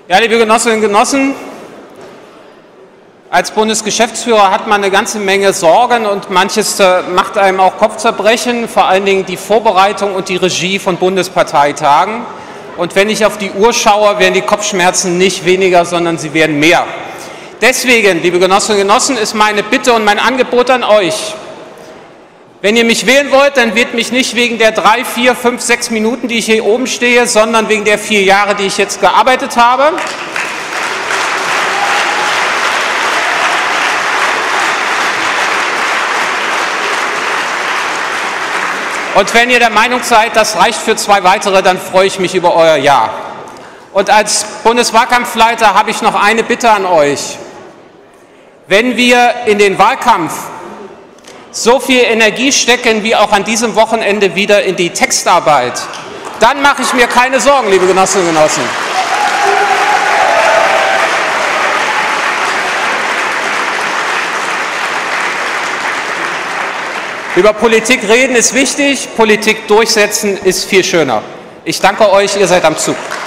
Ja, liebe Genossinnen und Genossen, als Bundesgeschäftsführer hat man eine ganze Menge Sorgen und manches macht einem auch Kopfzerbrechen, vor allen Dingen die Vorbereitung und die Regie von Bundesparteitagen. Und wenn ich auf die Uhr schaue, werden die Kopfschmerzen nicht weniger, sondern sie werden mehr. Deswegen, liebe Genossinnen und Genossen, ist meine Bitte und mein Angebot an euch. Wenn ihr mich wählen wollt, dann wählt mich nicht wegen der 3, 4, 5, 6 Minuten, die ich hier oben stehe, sondern wegen der 4 Jahre, die ich jetzt gearbeitet habe. Und wenn ihr der Meinung seid, das reicht für 2 weitere, dann freue ich mich über euer Ja. Und als Bundeswahlkampfleiter habe ich noch eine Bitte an euch. Wenn wir in den Wahlkampf so viel Energie stecken wie auch an diesem Wochenende wieder in die Textarbeit, dann mache ich mir keine Sorgen, liebe Genossinnen und Genossen. Über Politik reden ist wichtig, Politik durchsetzen ist viel schöner. Ich danke euch, ihr seid am Zug.